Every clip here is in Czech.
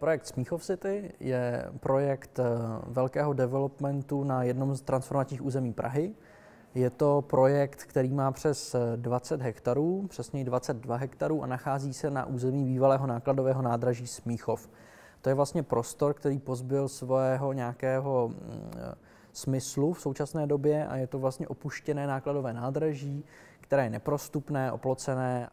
Projekt Smíchov City je projekt velkého developmentu na jednom z transformačních území Prahy. Je to projekt, který má přes 20 hektarů, přesněji 22 hektarů a nachází se na území bývalého nákladového nádraží Smíchov. To je vlastně prostor, který pozbyl svého nějakého smyslu v současné době a je to vlastně opuštěné nákladové nádraží, které je neprostupné, oplocené.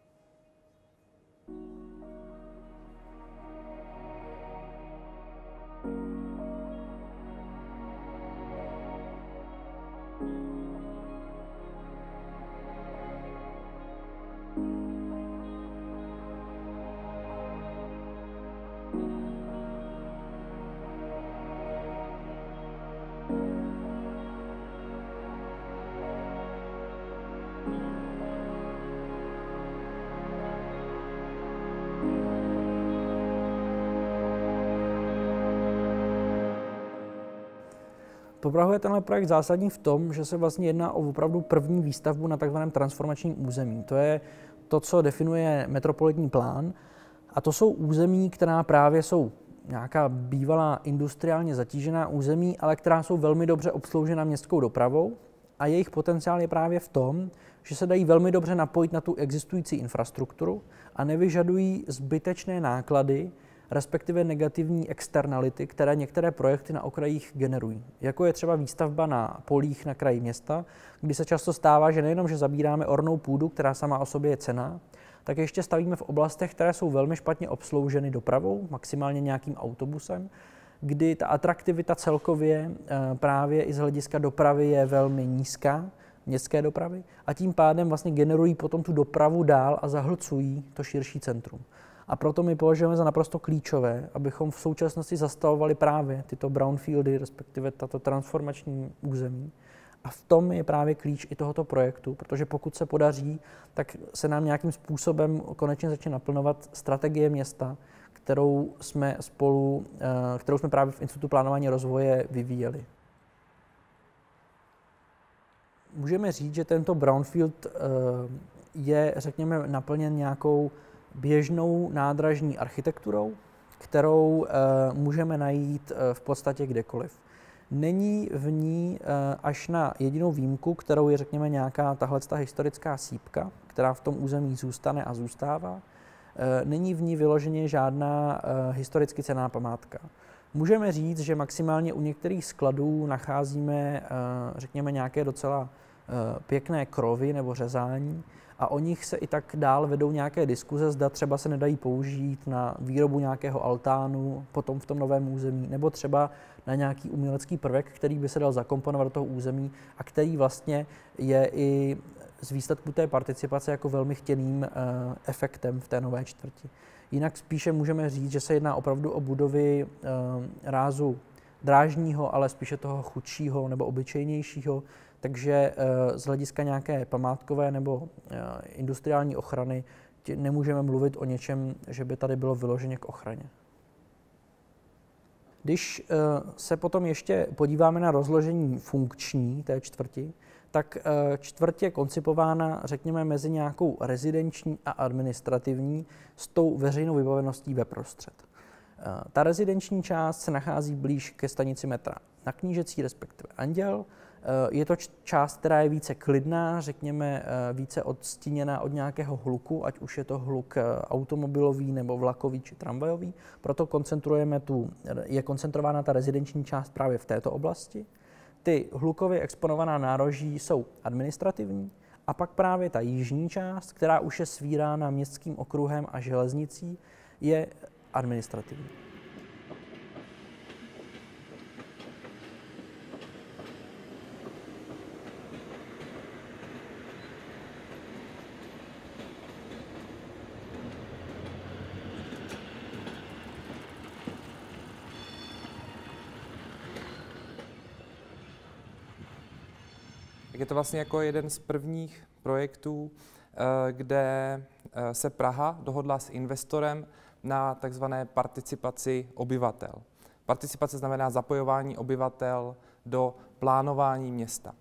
Pro Prahu je tenhle projekt zásadní v tom, že se vlastně jedná o opravdu první výstavbu na takzvaném transformačním území. To je to, co definuje metropolitní plán. A to jsou území, která právě jsou nějaká bývalá industriálně zatížená území, ale která jsou velmi dobře obsloužena městskou dopravou. A jejich potenciál je právě v tom, že se dají velmi dobře napojit na tu existující infrastrukturu a nevyžadují zbytečné náklady, respektive negativní externality, které některé projekty na okrajích generují. Jako je třeba výstavba na polích na kraji města, kdy se často stává, že nejenom, že zabíráme ornou půdu, která sama o sobě je cenná, tak ještě stavíme v oblastech, které jsou velmi špatně obslouženy dopravou, maximálně nějakým autobusem, kdy ta atraktivita celkově právě i z hlediska dopravy je velmi nízká, městské dopravy, a tím pádem vlastně generují potom tu dopravu dál a zahlcují to širší centrum. A proto my považujeme za naprosto klíčové, abychom v současnosti zastavovali právě tyto brownfieldy, respektive tato transformační území. A v tom je právě klíč i tohoto projektu, protože pokud se podaří, tak se nám nějakým způsobem konečně začne naplňovat strategie města, kterou jsme právě v Institutu plánování rozvoje vyvíjeli. Můžeme říct, že tento brownfield je, řekněme, naplněn nějakou běžnou nádražní architekturou, kterou můžeme najít v podstatě kdekoliv. Není v ní až na jedinou výjimku, kterou je, řekněme, nějaká tahleta historická sýpka, která v tom území zůstane a zůstává. Není v ní vyloženě žádná historicky cenná památka. Můžeme říct, že maximálně u některých skladů nacházíme, řekněme, nějaké docela pěkné krovy nebo řezání, a o nich se i tak dál vedou nějaké diskuze, zda třeba se nedají použít na výrobu nějakého altánu potom v tom novém území, nebo třeba na nějaký umělecký prvek, který by se dal zakomponovat do toho území a který vlastně je i z výsledku té participace jako velmi chtěným efektem v té nové čtvrti. Jinak spíše můžeme říct, že se jedná opravdu o budovy rázu drážního, ale spíše toho chudšího nebo obyčejnějšího, takže z hlediska nějaké památkové nebo industriální ochrany nemůžeme mluvit o něčem, že by tady bylo vyloženě k ochraně. Když se potom ještě podíváme na rozložení funkční té čtvrti, tak čtvrť je koncipována, řekněme, mezi nějakou rezidenční a administrativní s tou veřejnou vybaveností ve prostřed. Ta rezidenční část se nachází blíž ke stanici metra Na Knížecí, respektive Anděl. Je to část, která je více klidná, řekněme více odstíněná od nějakého hluku, ať už je to hluk automobilový nebo vlakový či tramvajový. Proto je koncentrována ta rezidenční část právě v této oblasti. Ty hlukově exponovaná nároží jsou administrativní a pak právě ta jižní část, která už je svírána městským okruhem a železnicí, je administrativní. Je to vlastně jako jeden z prvních projektů, kde se Praha dohodla s investorem na takzvané participaci obyvatel. Participace znamená zapojování obyvatel do plánování města.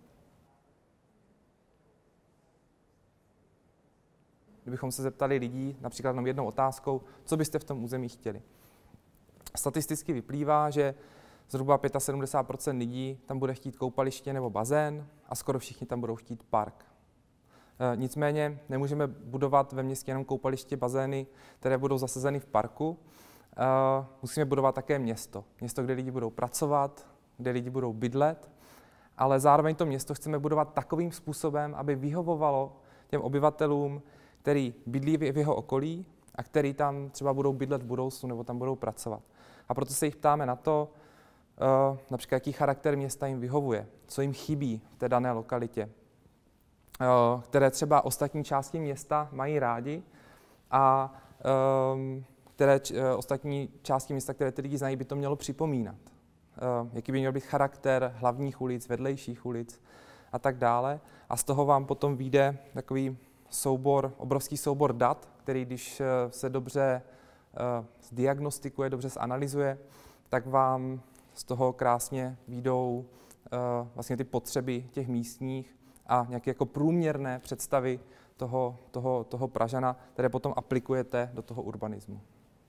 Kdybychom se zeptali lidí například jenom jednou otázkou, co byste v tom území chtěli. Statisticky vyplývá, že zhruba 75% lidí tam bude chtít koupaliště nebo bazén a skoro všichni tam budou chtít park. Nicméně nemůžeme budovat ve městě jenom koupaliště, bazény, které budou zasazeny v parku. Musíme budovat také město. Město, kde lidi budou pracovat, kde lidi budou bydlet, ale zároveň to město chceme budovat takovým způsobem, aby vyhovovalo těm obyvatelům, který bydlí v jeho okolí a který tam třeba budou bydlet v budoucnu nebo tam budou pracovat. A proto se jich ptáme na to, například jaký charakter města jim vyhovuje, co jim chybí v té dané lokalitě, které třeba ostatní části města mají rádi a které ostatní části města, které ty lidi znají, by to mělo připomínat. Jaký by měl být charakter hlavních ulic, vedlejších ulic a tak dále. A z toho vám potom vyjde takový obrovský soubor dat, který když se dobře zdiagnostikuje, dobře zanalyzuje, tak vám z toho krásně vyjdou vlastně ty potřeby těch místních a nějaké jako průměrné představy toho Pražana, které potom aplikujete do toho urbanismu.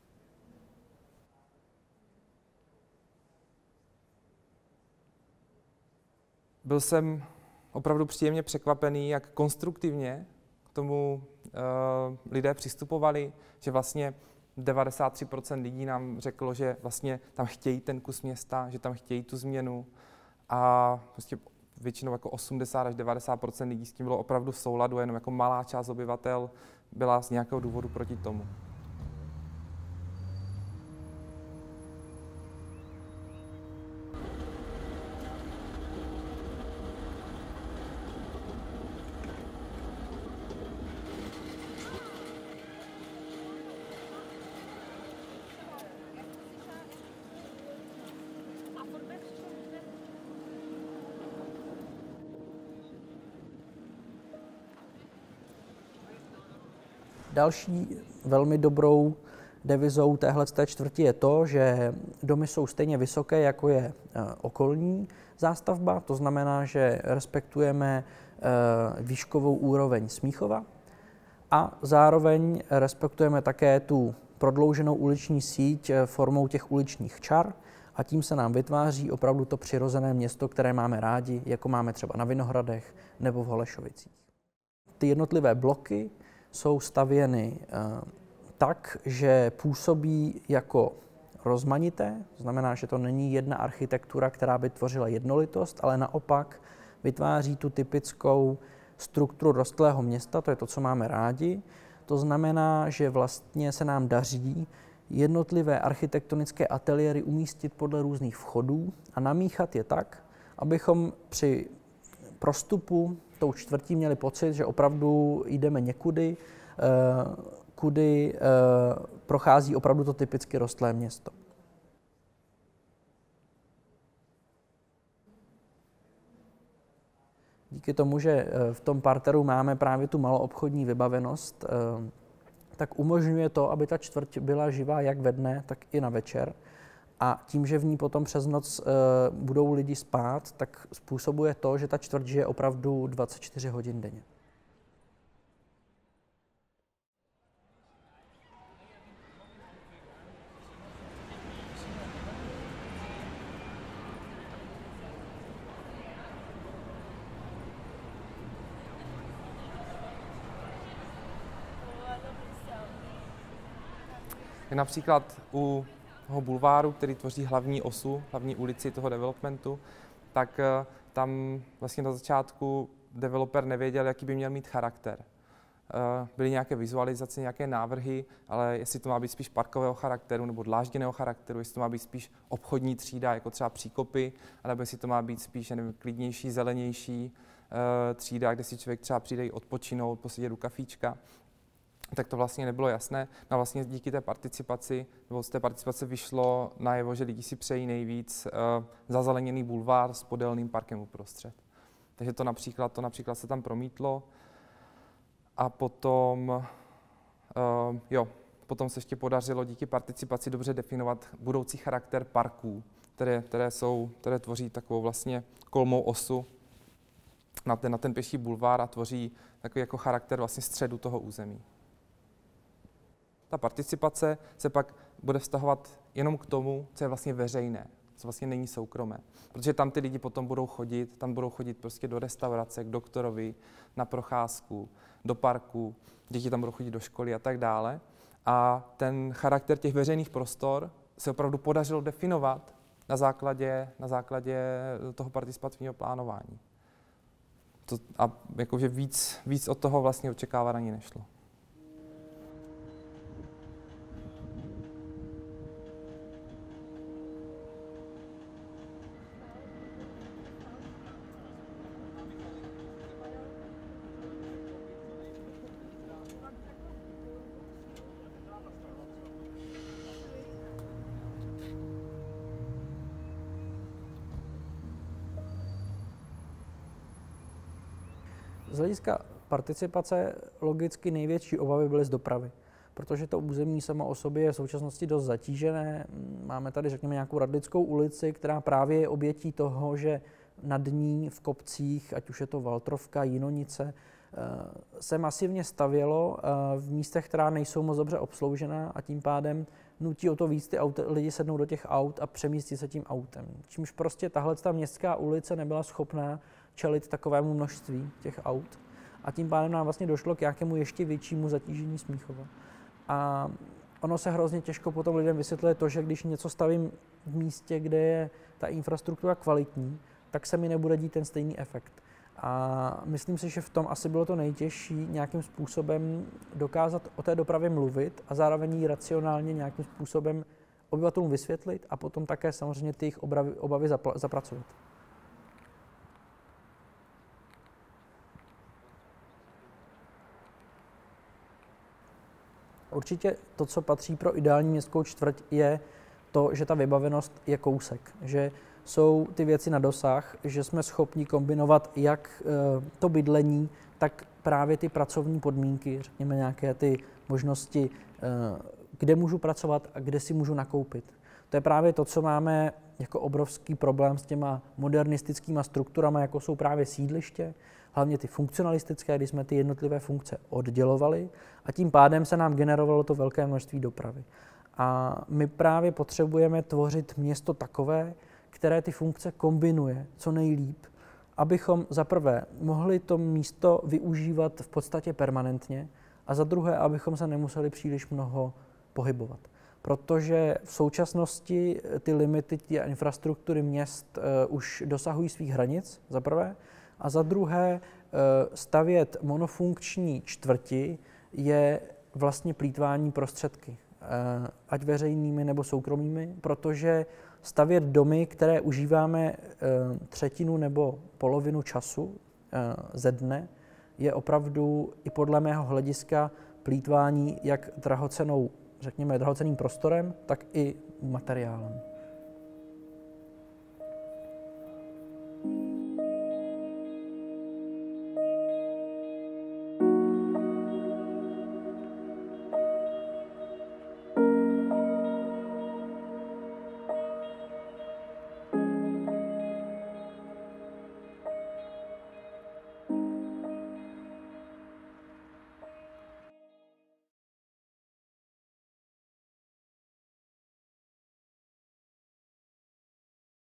Byl jsem opravdu příjemně překvapený, jak konstruktivně k tomu lidé přistupovali, že vlastně 93% lidí nám řeklo, že vlastně tam chtějí ten kus města, že tam chtějí tu změnu a prostě většinou jako 80 až 90% lidí s tím bylo opravdu v souladu, jenom jako malá část obyvatel byla z nějakého důvodu proti tomu. Další velmi dobrou devizou téhleté čtvrti je to, že domy jsou stejně vysoké, jako je okolní zástavba. To znamená, že respektujeme výškovou úroveň Smíchova a zároveň respektujeme také tu prodlouženou uliční síť formou těch uličních čar a tím se nám vytváří opravdu to přirozené město, které máme rádi, jako máme třeba na Vinohradech nebo v Holešovicích. Ty jednotlivé bloky jsou stavěny tak, že působí jako rozmanité, to znamená, že to není jedna architektura, která by tvořila jednolitost, ale naopak vytváří tu typickou strukturu rostlého města, to je to, co máme rádi. To znamená, že vlastně se nám daří jednotlivé architektonické ateliéry umístit podle různých vchodů a namíchat je tak, abychom při prostupu tou čtvrtí měli pocit, že opravdu jdeme někudy, kudy prochází opravdu to typicky rostlé město. Díky tomu, že v tom parteru máme právě tu maloobchodní vybavenost, tak umožňuje to, aby ta čtvrť byla živá jak ve dne, tak i na večer. A tím, že v ní potom přes noc budou lidi spát, tak způsobuje to, že ta čtvrť žije opravdu 24 hodin denně. Například u toho bulváru, který tvoří hlavní osu, hlavní ulici toho developmentu, tak tam vlastně na začátku developer nevěděl, jaký by měl mít charakter. Byly nějaké vizualizace, nějaké návrhy, ale jestli to má být spíš parkového charakteru nebo dlážděného charakteru, jestli to má být spíš obchodní třída, jako třeba Příkopy, anebo jestli to má být spíš klidnější, zelenější třída, kde si člověk třeba přijde i odpočinout, posedět u kafíčka. Tak to vlastně nebylo jasné. No a vlastně díky té participaci, nebo z té participace vyšlo najevo, že lidi si přejí nejvíc zazeleněný bulvár s podélným parkem uprostřed. Takže to například se tam promítlo. A potom, potom se ještě podařilo díky participaci dobře definovat budoucí charakter parků, které tvoří takovou vlastně kolmou osu na ten pěší bulvár a tvoří takový jako charakter vlastně středu toho území. Ta participace se pak bude vztahovat jenom k tomu, co je vlastně veřejné, co vlastně není soukromé. Protože tam ty lidi potom budou chodit prostě do restaurace, k doktorovi, na procházku, do parku, děti tam budou chodit do školy a tak dále. A ten charakter těch veřejných prostor se opravdu podařilo definovat na základě toho participativního plánování. A jakože víc od toho vlastně očekávat ani nešlo. Z hlediska participace logicky největší obavy byly z dopravy, protože to území samo o sobě je v současnosti dost zatížené. Máme tady, řekněme, nějakou Radlickou ulici, která právě je obětí toho, že nad ní v kopcích, ať už je to Valtrovka, Jinonice, se masivně stavělo v místech, která nejsou moc dobře obsloužená a tím pádem nutí o to víc lidi sednou do těch aut a přemístí se tím autem. Čímž prostě tahle městská ulice nebyla schopná čelit takovému množství těch aut a tím pádem nám vlastně došlo k nějakému ještě většímu zatížení Smíchova. A ono se hrozně těžko potom lidem vysvětluje to, že když něco stavím v místě, kde je ta infrastruktura kvalitní, tak se mi nebude dít ten stejný efekt. A myslím si, že v tom asi bylo to nejtěžší nějakým způsobem dokázat o té dopravě mluvit a zároveň ji racionálně nějakým způsobem obyvatelům vysvětlit a potom také samozřejmě ty jejich obavy zapracovat. Určitě to, co patří pro ideální městskou čtvrť, je to, že ta vybavenost je kousek, že jsou ty věci na dosah, že jsme schopni kombinovat jak to bydlení, tak právě ty pracovní podmínky, řekněme nějaké ty možnosti, kde můžu pracovat a kde si můžu nakoupit. To je právě to, co máme jako obrovský problém s těma modernistickými strukturami, jako jsou právě sídliště, hlavně ty funkcionalistické, kdy jsme ty jednotlivé funkce oddělovali a tím pádem se nám generovalo to velké množství dopravy. A my právě potřebujeme tvořit město takové, které ty funkce kombinuje co nejlíp, abychom za prvé mohli to místo využívat v podstatě permanentně a za druhé, abychom se nemuseli příliš mnoho pohybovat. Protože v současnosti ty limity té infrastruktury měst už dosahují svých hranic, za prvé, a za druhé stavět monofunkční čtvrti je vlastně plýtvání prostředky, ať veřejnými nebo soukromými, protože stavět domy, které užíváme třetinu nebo polovinu času ze dne, je opravdu i podle mého hlediska plýtvání jak drahoceným prostorem, tak i materiálem.